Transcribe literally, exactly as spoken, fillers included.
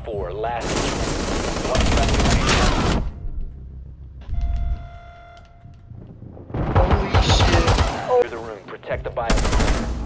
four. Last. One friendly remaining. Holy shit. Clear the room. Protect the bio.